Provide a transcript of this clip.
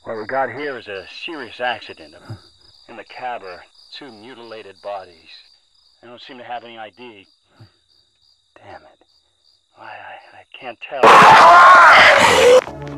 What we got here is a serious accident. In the cab are two mutilated bodies. I don't seem to have any ID. Damn it. I can't tell.